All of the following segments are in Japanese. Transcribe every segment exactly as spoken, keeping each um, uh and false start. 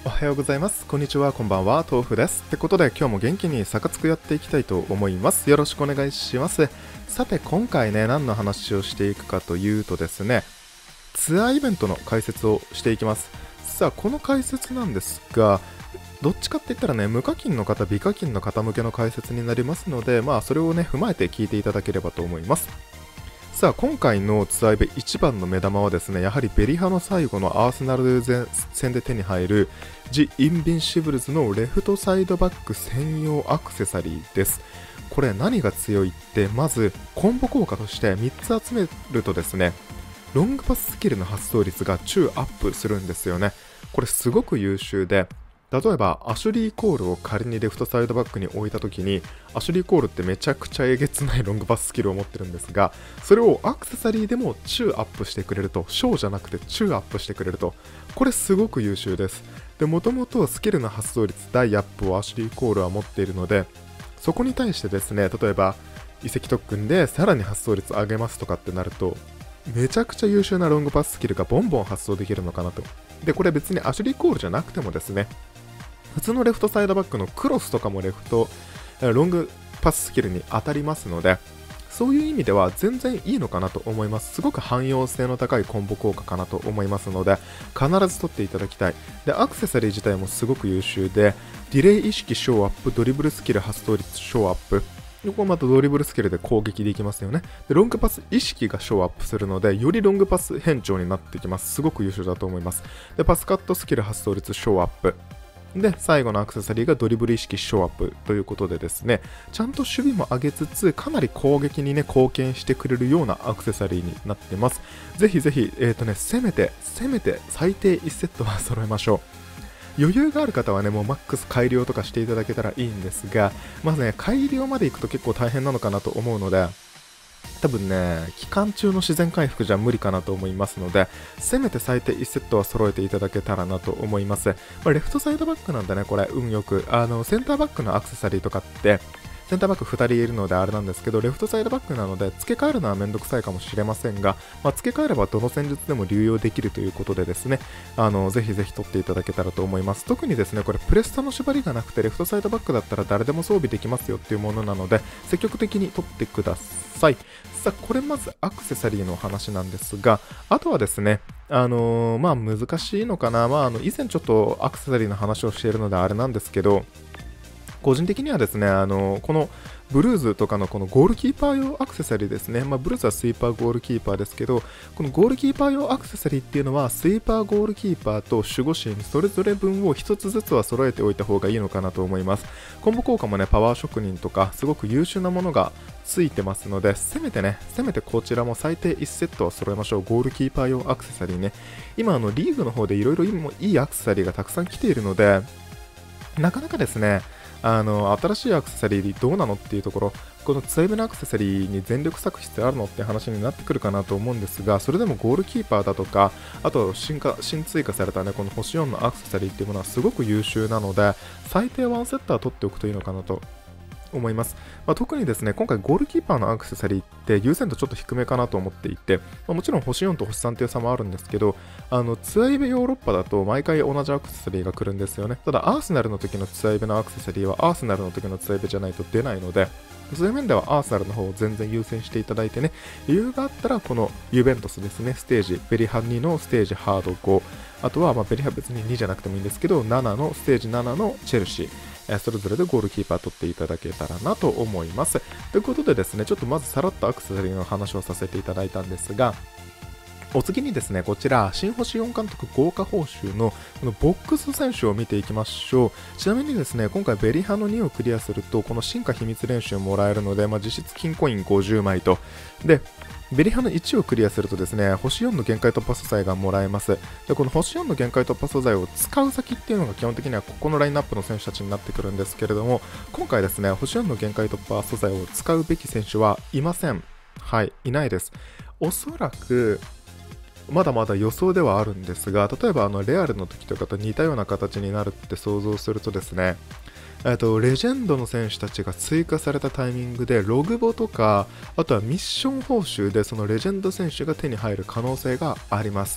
おはようございます。こんにちは、こんばんは、豆腐です。ってことで今日も元気にサカツクやっていきたいと思います。よろしくお願いします。さて今回ね、何の話をしていくかというとですね、ツアーイベントの解説をしていきます。さあこの解説なんですが、どっちかって言ったらね、無課金の方、美課金の方向けの解説になりますので、まあそれをね、踏まえて聞いていただければと思います。さあ今回のツアーイベ一番の目玉はですね、やはりベリハの最後のアーセナル戦で手に入るジ・インビンシブルズのレフトサイドバック専用アクセサリーです。これ何が強いって、まずコンボ効果としてみっつ集めるとですね、ロングパススキルの発動率が中アップするんですよね。これすごく優秀で、例えばアシュリー・コールを仮にレフトサイドバックに置いたときに、アシュリー・コールってめちゃくちゃえげつないロングパススキルを持ってるんですが、それをアクセサリーでも中アップしてくれると、小じゃなくて中アップしてくれると、これすごく優秀です。で、もともとスキルの発動率大アップをアシュリー・コールは持っているので、そこに対してですね、例えば移籍特訓でさらに発動率上げますとかってなると、めちゃくちゃ優秀なロングパススキルがボンボン発動できるのかなと。で、これ別にアシュリー・コールじゃなくてもですね、普通のレフトサイドバックのクロスとかもレフトロングパススキルに当たりますので、そういう意味では全然いいのかなと思います。すごく汎用性の高いコンボ効果かなと思いますので、必ず取っていただきたい。で、アクセサリー自体もすごく優秀で、ディレイ意識小アップ、ドリブルスキル発動率小アップ、ここまたドリブルスキルで攻撃できますよね。で、ロングパス意識が小アップするので、よりロングパス変調になってきます。すごく優秀だと思います。で、パスカットスキル発動率小アップ。で、最後のアクセサリーがドリブル意識ショーアップということでですね、ちゃんと守備も上げつつ、かなり攻撃にね、貢献してくれるようなアクセサリーになってます。ぜひぜひ、えっとね、せめて、せめて最低いちセットは揃えましょう。余裕がある方はね、もうマックス改良とかしていただけたらいいんですが、まずね、改良までいくと結構大変なのかなと思うので、多分ね、期間中の自然回復じゃ無理かなと思いますので、せめて最低いちセットは揃えていただけたらなと思います。まあ、レフトサイドバックなんでね、これ運よく、あの、センターバックのアクセサリーとかって、センターバックふたりいるのであれなんですけど、レフトサイドバックなので付け替えるのはめんどくさいかもしれませんが、まあ、付け替えればどの戦術でも流用できるということでですね、あのぜひぜひ取っていただけたらと思います。特にですね、これプレスタの縛りがなくてレフトサイドバックだったら誰でも装備できますよっていうものなので、積極的に取ってください。さあ、これまずアクセサリーの話なんですが、あとはですね、あのー、まあ難しいのかな、まあ、あの以前ちょっとアクセサリーの話をしているのであれなんですけど、個人的にはですね、あのこのブルーズとかのこのゴールキーパー用アクセサリーですね、まあ、ブルーズはスイーパーゴールキーパーですけど、このゴールキーパー用アクセサリーっていうのはスイーパーゴールキーパーと守護神それぞれ分を一つずつは揃えておいた方がいいのかなと思います。コンボ効果もね、パワー職人とかすごく優秀なものがついてますので、せめてね、せめてこちらも最低いちセットは揃えましょう。ゴールキーパー用アクセサリーね、今あのリーグの方でいろいろいいアクセサリーがたくさん来ているので、なかなかですね、あの新しいアクセサリーどうなのっていうところ、このツアイブのアクセサリーに全力割く必要あるのって話になってくるかなと思うんですが、それでもゴールキーパーだとか、あと新化新追加されたね、この星よんのアクセサリーっていうものはすごく優秀なので、最低ワンセットは取っておくといいのかなと思います。まあ、特にですね、今回ゴールキーパーのアクセサリーって優先度ちょっと低めかなと思っていて、まあ、もちろん星よんと星さんという差もあるんですけど、あのツアイベヨーロッパだと毎回同じアクセサリーが来るんですよね。ただアーセナルの時のツアイベのアクセサリーはアーセナルの時のツアイベじゃないと出ないので、そういう面ではアーセナルの方を全然優先していただいてね、余裕があったらこのユベントスですね、ステージベリハにのステージハードご、あとはまあベリハ別ににじゃなくてもいいんですけど、ななのステージななのチェルシー、それぞれでゴールキーパー取っていただけたらなと思います。ということでですね、ちょっとまずさらっとアクセサリーの話をさせていただいたんですが、お次にですね、こちら新星よん監督豪華報酬のこのボックス選手を見ていきましょう。ちなみにですね、今回ベリハのにをクリアするとこの進化秘密練習もらえるので、まあ、実質金コインごじゅうまいと、でベリハのいちをクリアするとですね、星よんの限界突破素材がもらえます。で、この星よんの限界突破素材を使う先っていうのが基本的にはここのラインナップの選手たちになってくるんですけれども、今回ですね、星よんの限界突破素材を使うべき選手はいません。はい、いないです。おそらく、まだまだ予想ではあるんですが、例えばあのレアルの時とかと似たような形になるって想像するとですね、えっと、レジェンドの選手たちが追加されたタイミングでログボとか、あとはミッション報酬でそのレジェンド選手が手に入る可能性があります。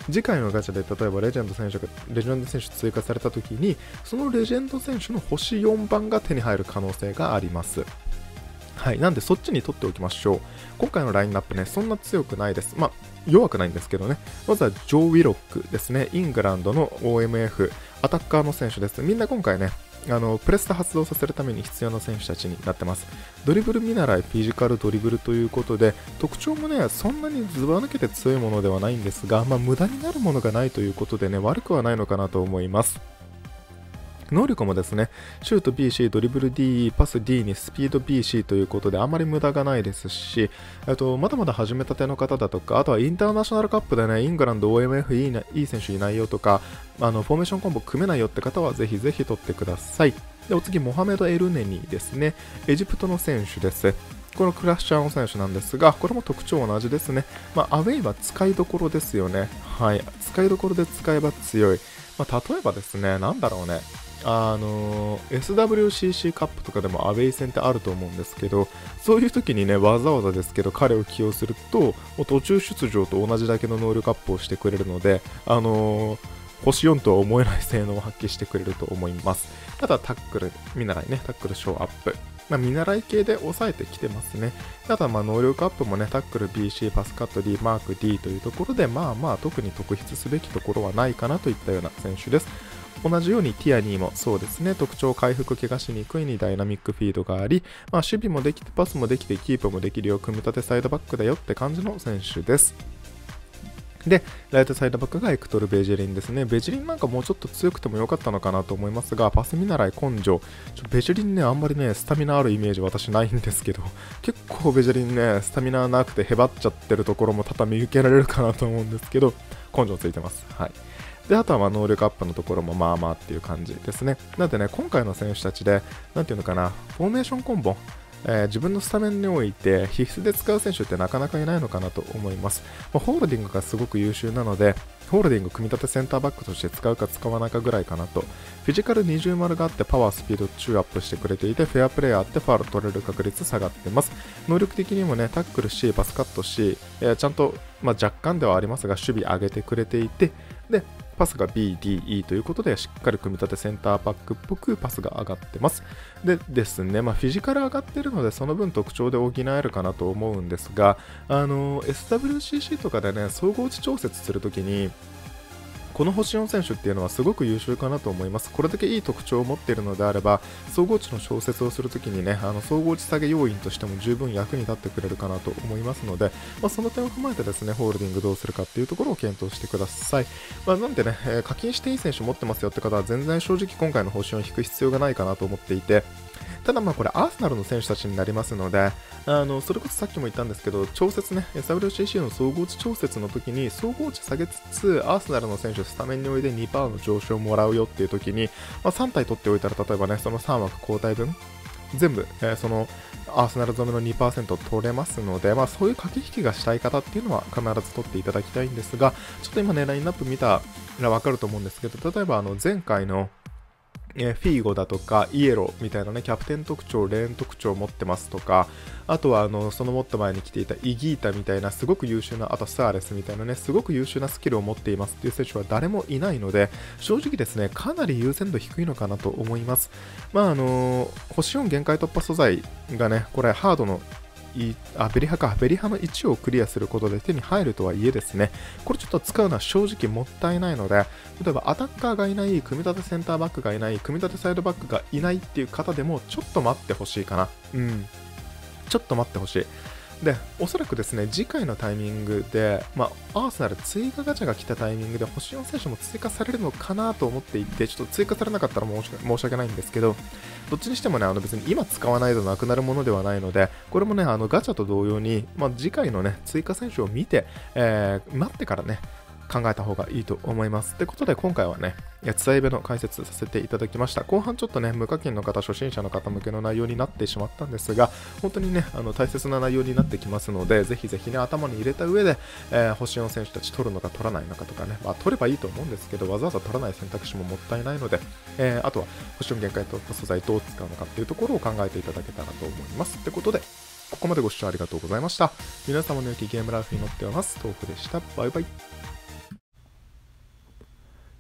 次回のガチャで例えばレジェンド選手がレジェンド選手追加された時に、そのレジェンド選手の星よんばんが手に入る可能性があります。はい、なんでそっちに取っておきましょう。今回のラインナップね、そんな強くないです。まあ、弱くないんですけどね。まずはジョー・ウィロックですね。イングランドの オーエムエフ、アタッカーの選手です。みんな今回ね、あのプレスで発動させるために必要な選手たちになってます。ドリブル見習い、フィジカルドリブルということで、特徴もね、そんなにずば抜けて強いものではないんですが、まあ、無駄になるものがないということでね、悪くはないのかなと思います。能力もですね、シュート ビーシー、ドリブル D、パス D にスピード ビーシー ということで、あまり無駄がないですし、とまだまだ始めたての方だとか、あとはインターナショナルカップでね、イングランド オーエムエフ いいな、いい選手いないよとか、あのフォーメーションコンボ組めないよって方はぜひぜひ取ってください。で、お次、モハメド・エルネニですね、エジプトの選手です。このクラッシャーの選手なんですが、これも特徴同じですね。まあ、アウェイは使いどころですよね。はい。使いどころで使えば強い。まあ、例えばですね、なんだろうね。あの エスダブリューシーシー カップとかでもアウェイ戦ってあると思うんですけど、そういう時にね、わざわざですけど彼を起用すると、もう途中出場と同じだけの能力アップをしてくれるので、あのー、星よんとは思えない性能を発揮してくれると思います。ただタックル、見習いね、タックルショーアップ。まあ、見習い系で抑えてきてますね。ただ、まあ能力アップもね、タックル ビーシー、パスカット D、マーク D というところで、まあまあ特に特筆すべきところはないかなといったような選手です。同じようにティアにもそうですね、特徴回復怪我しにくいにダイナミックフィードがあり、まあ、守備もできてパスもできてキープもできるよ、組み立てサイドバックだよって感じの選手です。で、ライトサイドバックがエクトル・ベジェリンですね。ベジェリンなんかもうちょっと強くてもよかったのかなと思いますが、パス見習い根性。ちょベジェリンね、あんまりね、スタミナあるイメージ私ないんですけど、結構ベジェリンね、スタミナなくてへばっちゃってるところも多々見受けられるかなと思うんですけど、根性ついてます。はい。で、あとはまあ能力アップのところもまあまあっていう感じですね。なんでね、今回の選手たちで、なんていうのかな、フォーメーションコンボ、えー、自分のスタメンにおいて必須で使う選手ってなかなかいないのかなと思います。まあ、ホールディングがすごく優秀なので、ホールディング組み立てセンターバックとして使うか使わないかぐらいかなと。フィジカルにじゅう丸があってパワー、スピード、中アップしてくれていて、フェアプレーあってファウル取れる確率下がってます。能力的にもね、タックル C、パスカット C、えー、ちゃんと、まあ、若干ではありますが、守備上げてくれていて、で、パスが ビー、ディー、イー ということで、しっかり組み立てセンターバックっぽくパスが上がってます。でですね、まあ、フィジカル上がってるので、その分特徴で補えるかなと思うんですが、あの、エスダブリューシーシー とかでね、総合値調節するときに、この星よん選手っていうのはすごく優秀かなと思います。これだけいい特徴を持っているのであれば、総合値の調節をするときにね、あの総合値下げ要因としても十分役に立ってくれるかなと思いますので、まあ、その点を踏まえてですね、ホールディングどうするかっていうところを検討してください。まあ、なんでね、えー、課金していい選手持ってますよって方は全然正直今回の星を引く必要がないかなと思っていて、ただまあこれアーセナルの選手たちになりますので、あのそれこそさっきも言ったんですけど、調節ね、エスダブリューシーシー の総合値調節の時に総合値下げつつ、アーセナルの選手スタメンにおいて にパーセント の上昇をもらうよっていう時に、まあ、さん体取っておいたら、例えばね、そのさん枠交代分、全部、えー、そのアーセナル染めの にパーセント 取れますので、まあ、そういう駆け引きがしたい方っていうのは必ず取っていただきたいんですが、ちょっと今ね、ラインナップ見たらわかると思うんですけど、例えばあの前回のえフィーゴだとかイエローみたいなね、キャプテン特徴、レーン特徴を持ってますとか、あとはあのそのもっと前に来ていたイギータみたいなすごく優秀な、あとサーレスみたいなね、すごく優秀なスキルを持っていますっていう選手は誰もいないので、正直ですね、かなり優先度低いのかなと思います。まああの星よん限界突破素材がね、これハードのあベリハかベリハのいちをクリアすることで手に入るとはいえですね、これちょっと使うのは正直もったいないので、例えばアタッカーがいない、組み立てセンターバックがいない、組み立てサイドバックがいないっていう方でもちょっと待ってほしいかな。うんちょっと待ってほしい。で、おそらくですね、次回のタイミングで、まあ、アーセナル追加ガチャが来たタイミングで星よん選手も追加されるのかなと思っていて、ちょっと追加されなかったら申し申し訳ないんですけど、どっちにしてもね、あの別に今使わないとなくなるものではないので、これもね、あのガチャと同様に、まあ、次回のね、追加選手を見て、えー、待ってからね、考えた方がいいと思います。ということで今回はね、ツアイベの解説させていただきました。後半ちょっとね、無課金の方、初心者の方向けの内容になってしまったんですが、本当にね、あの大切な内容になってきますので、ぜひぜひね、頭に入れた上で、えー、星よん選手たち取るのか取らないのかとかね、まあ、取ればいいと思うんですけど、わざわざ取らない選択肢ももったいないので、えー、あとは星よん限界突破素材どう使うのかっていうところを考えていただけたらと思います。ということで、ここまでご視聴ありがとうございました。皆様の良きゲームライフに乗っております。豆腐でした。バイバイ。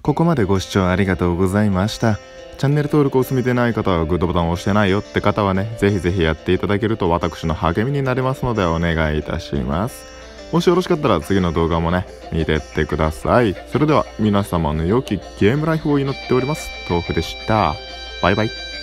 ここまでご視聴ありがとうございました。チャンネル登録を済みでない方はグッドボタンを押してないよって方はね、ぜひぜひやっていただけると私の励みになりますのでお願いいたします。もしよろしかったら次の動画もね、見てってください。それでは皆様の良きゲームライフを祈っております。豆腐でした。バイバイ。